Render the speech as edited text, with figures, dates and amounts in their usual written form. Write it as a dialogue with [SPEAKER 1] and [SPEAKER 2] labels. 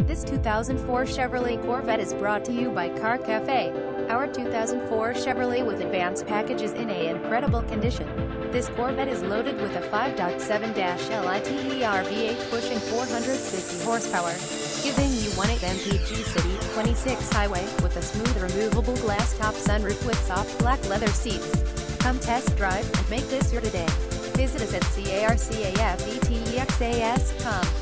[SPEAKER 1] This 2004 Chevrolet Corvette is brought to you by Car Cafe. Our 2004 Chevrolet with advanced package is in an incredible condition. This Corvette is loaded with a 5.7-liter V8 pushing 450 horsepower, giving you 1.8 mpg city, 26 highway, with a smooth removable glass top sunroof with soft black leather seats. Come test drive and make this your today. Visit us at carcafetex.com.